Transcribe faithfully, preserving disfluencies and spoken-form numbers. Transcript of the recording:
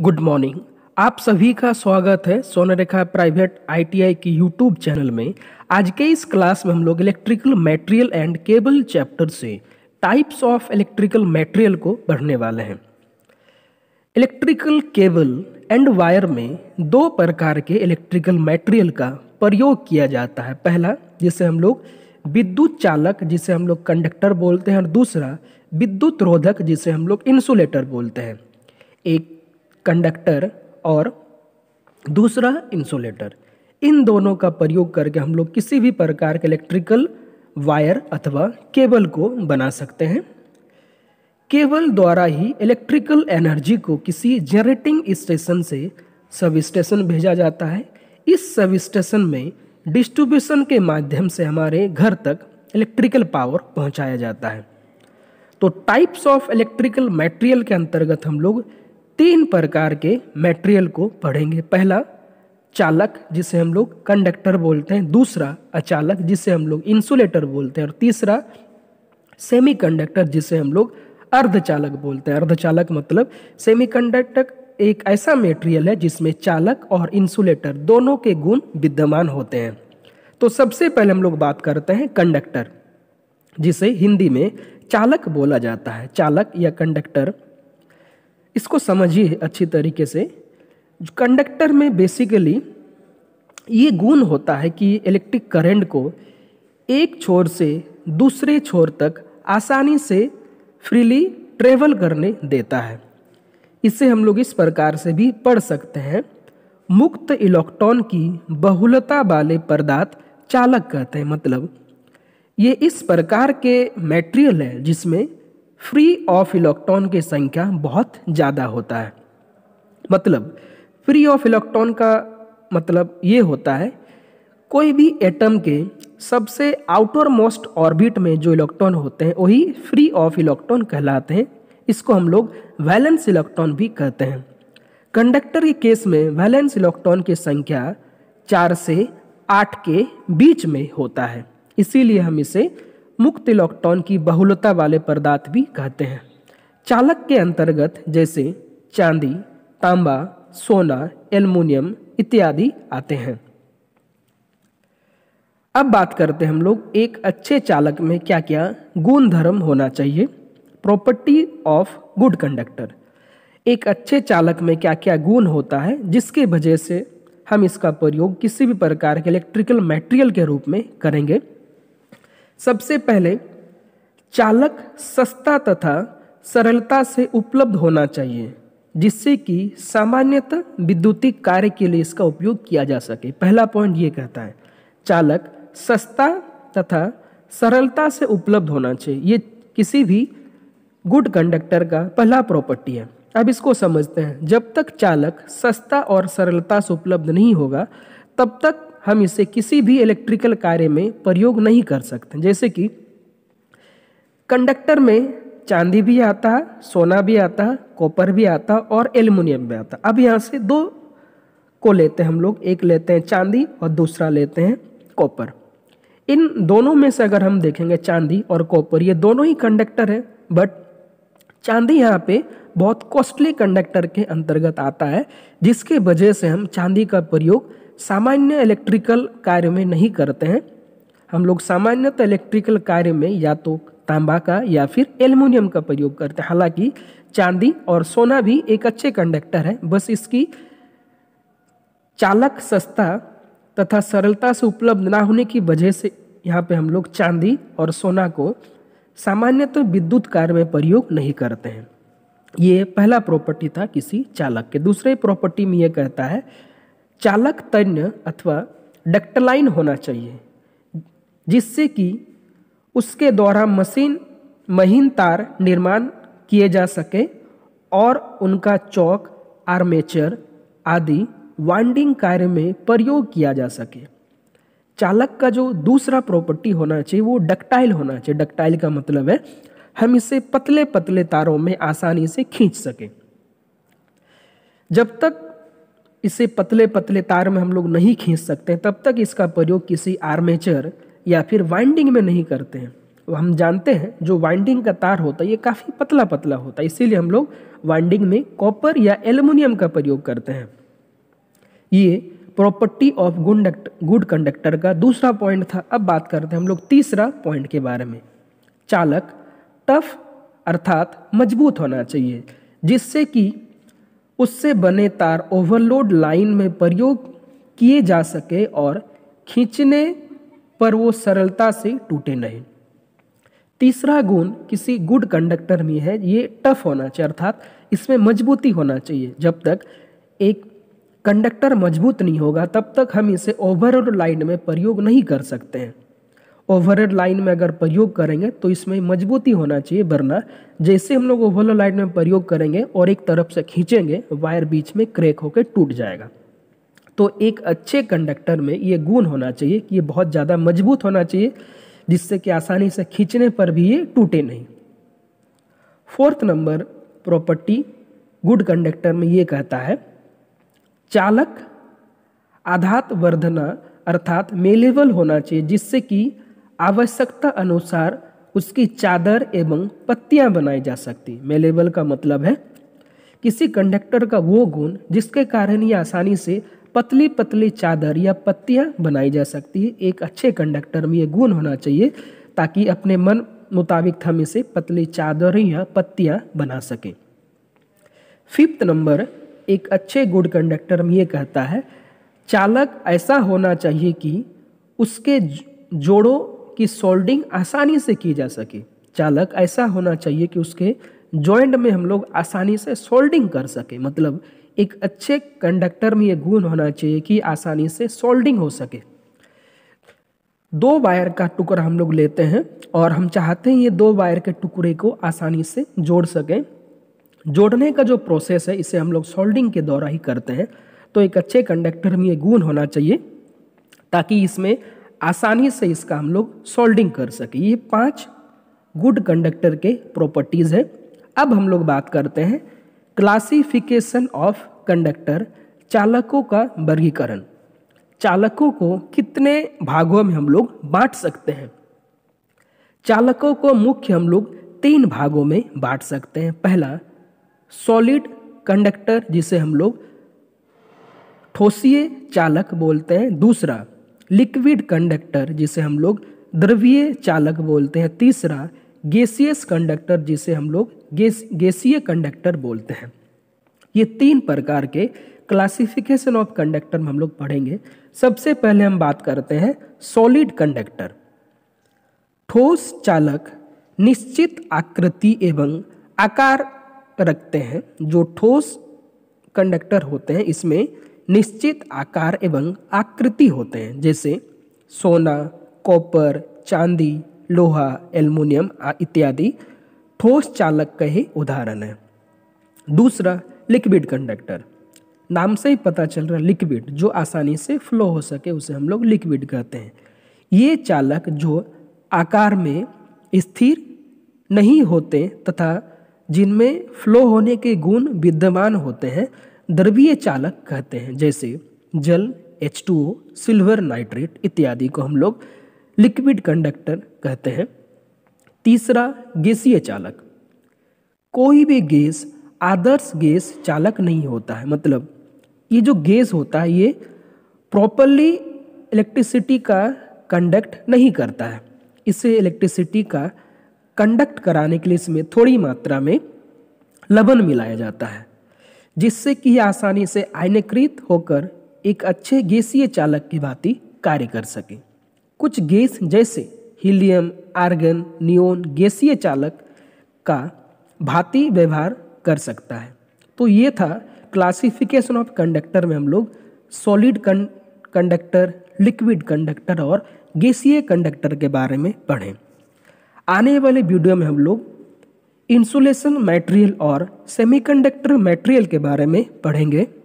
Good morning. आप सभी का स्वागत है सोनारेखा प्राइवेट आईटीआई की यूट्यूब चैनल में। आज के इस क्लास में हम लोग electrical material and cable chapter से टाइप्स ऑफ इलेक्ट्रिकल मटेरियल को पढ़ने वाले हैं। इलेक्ट्रिकल केबल एंड वायर में दो प्रकार के इलेक्ट्रिकल मटेरियल का प्रयोग किया जाता है। पहला जिसे हम लोग विद्युत चालक जिसे हम लोग कंडक्टर बोलते हैं, और दूसरा विद्युत रोधक जिसे हम लोग इंसुलेटर बोलते हैं। एक कंडक्टर और दूसरा इंसुलेटर, इन दोनों का प्रयोग करके हम लोग किसी भी प्रकार के इलेक्ट्रिकल वायर अथवा केबल को बना सकते हैं। केबल द्वारा ही इलेक्ट्रिकल एनर्जी को किसी जनरेटिंग स्टेशन से सब स्टेशन भेजा जाता है। इस सब स्टेशन में डिस्ट्रीब्यूशन के माध्यम से हमारे घर तक इलेक्ट्रिकल पावर पहुंचाया जाता है। तो टाइप्स ऑफ इलेक्ट्रिकल मटेरियल के अंतर्गत हम लोग तीन प्रकार के मटेरियल को पढ़ेंगे। पहला चालक जिसे हम लोग कंडक्टर बोलते हैं, दूसरा अचालक जिसे हम लोग इंसुलेटर बोलते हैं, और तीसरा सेमीकंडक्टर जिसे हम लोग अर्धचालक बोलते हैं। अर्धचालक मतलब सेमीकंडक्टर एक ऐसा मटेरियल है जिसमें चालक और इंसुलेटर दोनों के गुण विद्यमान होते हैं। तो सबसे पहले हम लोग बात करते हैं कंडक्टर, जिसे हिंदी में चालक बोला जाता है। चालक या कंडक्टर, इसको समझिए अच्छी तरीके से। कंडक्टर में बेसिकली ये गुण होता है कि इलेक्ट्रिक करंट को एक छोर से दूसरे छोर तक आसानी से फ्रीली ट्रेवल करने देता है। इसे हम लोग इस प्रकार से भी पढ़ सकते हैं, मुक्त इलेक्ट्रॉन की बहुलता वाले पदार्थ चालक कहते हैं। मतलब ये इस प्रकार के मटेरियल है जिसमें फ्री ऑफ इलेक्ट्रॉन की संख्या बहुत ज़्यादा होता है। मतलब फ्री ऑफ इलेक्ट्रॉन का मतलब ये होता है कोई भी एटम के सबसे आउटर मोस्ट ऑर्बिट में जो इलेक्ट्रॉन होते हैं वही फ्री ऑफ इलेक्ट्रॉन कहलाते हैं। इसको हम लोग वैलेंस इलेक्ट्रॉन भी कहते हैं। कंडक्टर के केस में वैलेंस इलेक्ट्रॉन की संख्या चार से आठ के बीच में होता है, इसीलिए हम इसे मुक्त इलेक्ट्रॉन की बहुलता वाले पदार्थ भी कहते हैं। चालक के अंतर्गत जैसे चांदी, तांबा, सोना, एल्युमिनियम इत्यादि आते हैं। अब बात करते हैं हम लोग एक अच्छे चालक में क्या क्या गुण धर्म होना चाहिए। प्रॉपर्टी ऑफ गुड कंडक्टर, एक अच्छे चालक में क्या क्या गुण होता है जिसके वजह से हम इसका प्रयोग किसी भी प्रकार के इलेक्ट्रिकल मटेरियल के रूप में करेंगे। सबसे पहले चालक सस्ता तथा सरलता से उपलब्ध होना चाहिए, जिससे कि सामान्यतः विद्युतीय कार्य के लिए इसका उपयोग किया जा सके। पहला पॉइंट ये कहता है चालक सस्ता तथा सरलता से उपलब्ध होना चाहिए। ये किसी भी गुड कंडक्टर का पहला प्रॉपर्टी है। अब इसको समझते हैं। जब तक चालक सस्ता और सरलता से उपलब्ध नहीं होगा तब तक हम इसे किसी भी इलेक्ट्रिकल कार्य में प्रयोग नहीं कर सकते। जैसे कि कंडक्टर में चांदी भी आता है, सोना भी आता है, कॉपर भी आता है और एल्युमिनियम भी आता है। अब यहाँ से दो को लेते हैं हम लोग, एक लेते हैं चांदी और दूसरा लेते हैं कॉपर। इन दोनों में से अगर हम देखेंगे चांदी और कॉपर ये दोनों ही कंडक्टर है, बट चांदी यहाँ पे बहुत कॉस्टली कंडक्टर के अंतर्गत आता है, जिसके वजह से हम चांदी का प्रयोग सामान्य इलेक्ट्रिकल कार्य में नहीं करते हैं। हम लोग सामान्यतः इलेक्ट्रिकल कार्य में या तो तांबा का या फिर एल्युमिनियम का प्रयोग करते हैं। हालांकि चांदी और सोना भी एक अच्छे कंडक्टर है, बस इसकी चालक सस्ता तथा सरलता से उपलब्ध ना होने की वजह से यहाँ पे हम लोग चांदी और सोना को सामान्यतः विद्युत कार्य में प्रयोग नहीं करते हैं। ये पहला प्रॉपर्टी था किसी चालक के। दूसरे प्रॉपर्टी में ये कहता है चालक तन्य अथवा डक्टलाइन होना चाहिए, जिससे कि उसके द्वारा मशीन महीन तार निर्माण किए जा सके और उनका चौक, आर्मेचर आदि वाइंडिंग कार्य में प्रयोग किया जा सके। चालक का जो दूसरा प्रॉपर्टी होना चाहिए वो डक्टाइल होना चाहिए। डक्टाइल का मतलब है हम इसे पतले पतले तारों में आसानी से खींच सके। जब तक इसे पतले पतले तार में हम लोग नहीं खींच सकते तब तक इसका प्रयोग किसी आर्मेचर या फिर वाइंडिंग में नहीं करते हैं। हम जानते हैं जो वाइंडिंग का तार होता है ये काफ़ी पतला पतला होता है, इसीलिए हम लोग वाइंडिंग में कॉपर या एल्युमिनियम का प्रयोग करते हैं। ये property of good good conductor का दूसरा पॉइंट था। अब बात करते हैं हम लोग तीसरा पॉइंट के बारे में। चालक टफ अर्थात मजबूत होना चाहिए, जिससे कि उससे बने तार ओवरलोड लाइन में प्रयोग किए जा सके और खींचने पर वो सरलता से टूटे नहीं। तीसरा गुण किसी गुड कंडक्टर में है ये टफ होना चाहिए, अर्थात इसमें मजबूती होना चाहिए। जब तक एक कंडक्टर मजबूत नहीं होगा तब तक हम इसे ओवरलोड लाइन में प्रयोग नहीं कर सकते हैं। ओवरलोड लाइन में अगर प्रयोग करेंगे तो इसमें मजबूती होना चाहिए, वरना जैसे हम लोग ओवरलोड लाइन में प्रयोग करेंगे और एक तरफ से खींचेंगे वायर बीच में क्रैक होकर टूट जाएगा। तो एक अच्छे कंडक्टर में ये गुण होना चाहिए कि ये बहुत ज़्यादा मजबूत होना चाहिए, जिससे कि आसानी से खींचने पर भी ये टूटे नहीं। Fourth number property good conductor में ये कहता है चालक आघात वर्धना अर्थात मेलेबल होना चाहिए, जिससे कि आवश्यकता अनुसार उसकी चादर एवं पत्तियां बनाई जा सकती। मेलेबल का मतलब है किसी कंडक्टर का वो गुण जिसके कारण ये आसानी से पतली पतली चादर या पत्तियां बनाई जा सकती है। एक अच्छे कंडक्टर में ये गुण होना चाहिए ताकि अपने मन मुताबिक हम इसे पतली चादर या पत्तियां बना सकें। फिफ्थ नंबर एक अच्छे गुड कंडक्टर में ये कहता है चालक ऐसा होना चाहिए कि उसके जोड़ों की सोल्डिंग आसानी से की जा सके। चालक ऐसा होना चाहिए कि उसके जॉइंट में हम लोग आसानी से सोल्डिंग कर सके। मतलब एक अच्छे कंडक्टर में ये गुण होना चाहिए कि आसानी से सोल्डिंग हो सके। दो वायर का टुकड़ा हम लोग लेते हैं और हम चाहते हैं ये दो वायर के टुकड़े को आसानी से जोड़ सकें। जोड़ने का जो प्रोसेस है इसे हम लोग सोल्डिंग के द्वारा ही करते हैं। तो एक अच्छे कंडक्टर में ये गुण होना चाहिए ताकि इसमें आसानी से इसका हम लोग सोल्डिंग कर सके। ये पांच गुड कंडक्टर के प्रॉपर्टीज है। अब हम लोग बात करते हैं क्लासिफिकेशन ऑफ कंडक्टर, चालकों का वर्गीकरण। चालकों को कितने भागों में हम लोग बांट सकते हैं? चालकों को मुख्य हम लोग तीन भागों में बांट सकते हैं। पहला सॉलिड कंडक्टर जिसे हम लोग ठोसीय चालक बोलते हैं। दूसरा लिक्विड कंडक्टर जिसे हम लोग द्रवीय चालक बोलते हैं। तीसरा गैसियस कंडक्टर जिसे हम लोग गैस गैसीय कंडक्टर बोलते हैं। ये तीन प्रकार के क्लासिफिकेशन ऑफ कंडक्टर में हम लोग पढ़ेंगे। सबसे पहले हम बात करते हैं सॉलिड कंडक्टर। ठोस चालक निश्चित आकृति एवं आकार रखते हैं। जो ठोस कंडक्टर होते हैं इसमें निश्चित आकार एवं आकृति होते हैं, जैसे सोना, कॉपर, चांदी, लोहा, एल्युमिनियम इत्यादि ठोस चालक का ही उदाहरण है। दूसरा लिक्विड कंडक्टर, नाम से ही पता चल रहा है लिक्विड, जो आसानी से फ्लो हो सके उसे हम लोग लिक्विड कहते हैं। ये चालक जो आकार में स्थिर नहीं होते तथा जिनमें फ्लो होने के गुण विद्यमान होते हैं द्रवीय चालक कहते हैं, जैसे जल, H two O, silver nitrate इत्यादि को हम लोग लिक्विड कंडक्टर कहते हैं। तीसरा गैसीय चालक, कोई भी गैस आदर्श गैस चालक नहीं होता है। मतलब ये जो गैस होता है ये प्रॉपरली इलेक्ट्रिसिटी का कंडक्ट नहीं करता है। इसे इलेक्ट्रिसिटी का कंडक्ट कराने के लिए इसमें थोड़ी मात्रा में लवण मिलाया जाता है, जिससे कि आसानी से आयनीकृत होकर एक अच्छे गैसीय चालक की भांति कार्य कर सके। कुछ गैस जैसे हीलियम, आर्गन, नियोन गैसीय चालक का भांति व्यवहार कर सकता है। तो ये था क्लासिफिकेशन ऑफ कंडक्टर में हम लोग सॉलिड कंडक्टर, लिक्विड कंडक्टर और गैसीय कंडक्टर के बारे में पढ़ें। आने वाले वीडियो में हम लोग इंसुलेशन मटेरियल और सेमीकंडक्टर मटेरियल के बारे में पढ़ेंगे।